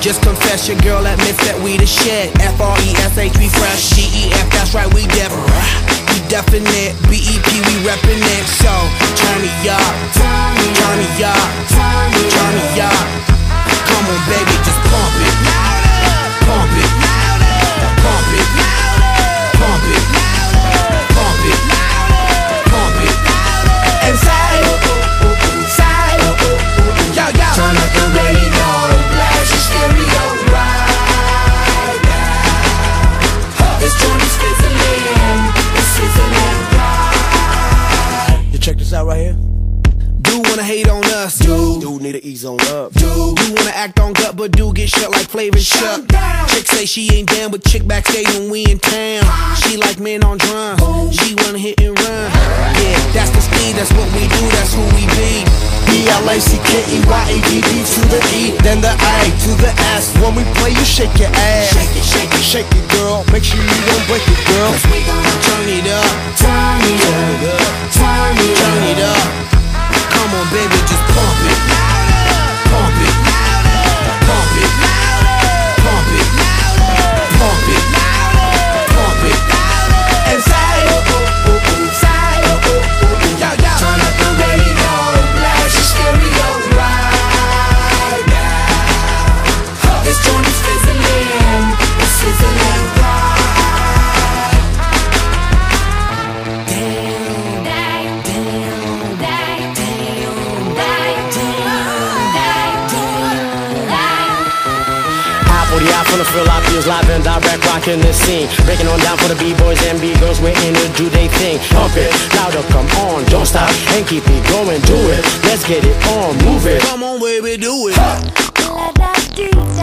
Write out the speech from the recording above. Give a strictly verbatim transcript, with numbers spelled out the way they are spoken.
Just confess your girl admits that we the shit. F R E S H, we fresh. G E F, that's right, we def. We definite. B E P, we reppin' it. So, turn me up, turn me up, turn me up. Come on, baby, just pump it, pump it, pump it, pump it, pump it, pump it. And say, say, yo, yo. Turn up the radio, blast your stereo right now. It's Johnny Sizzling, it's sizzling right. You check this out right here. Do wanna hate on us, dude. Dude need to ease on up. Dude, you wanna act on gut, but do get shut like Flavor Chuck. Chick say she ain't down with chick backstage when we in town. She like men on drum. She wanna hit and run. Yeah, that's the speed, that's what we do, that's who we be. B L A C K E Y A D D to the E, then the A to the S. When we play, you shake your ass. Shake it, shake it, shake it, girl. Make sure you don't break it, girl. Cause we gonna turn it up, turn it up, turn it, turn it up. Come on, baby, just pump it, pump it, pump it, pump it, pump it, pump it, and say, say, yo, yo. Turn up the radio, blast your stereo right now. It's Johnny Sizzling, it's sizzling right. From the Philippines, live and direct, rocking the scene. Breaking on down for the B-boys and B-girls, we're in to do they thing. Pump it, louder, come on, don't stop, and keep it going, do it. Let's get it on, move it. Come on, baby, do it.